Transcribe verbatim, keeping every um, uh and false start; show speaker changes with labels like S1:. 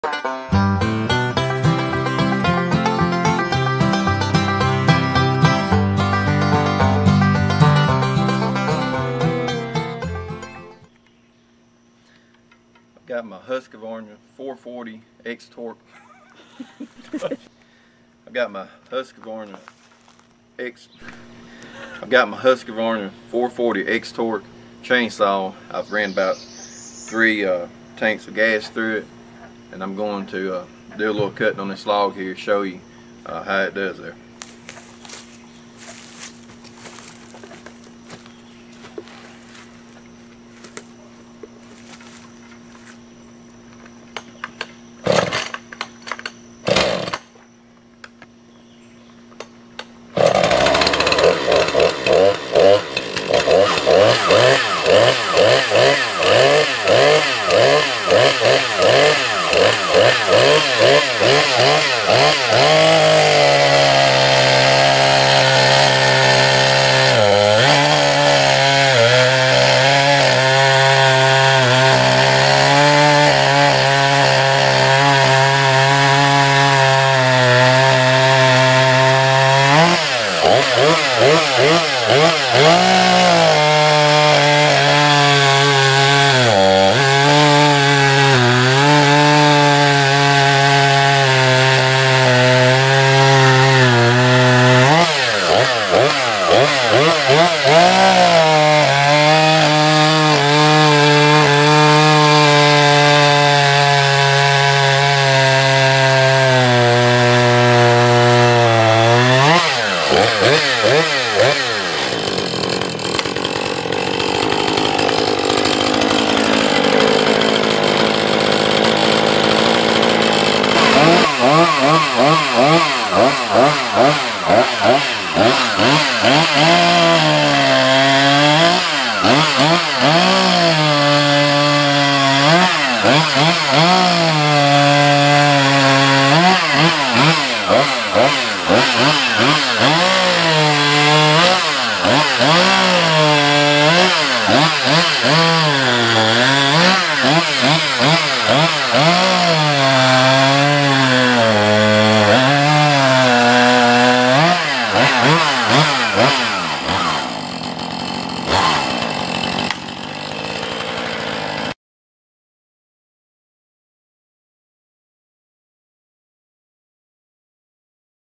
S1: Got my Husqvarna four forty X Torq. I've got my Husqvarna X. I've got my Husqvarna four forty X Torq chainsaw. I've ran about three uh, tanks of gas through it, and I'm going to uh, do a little cutting on this log here, show you uh, how it does there.
S2: Uh-huh.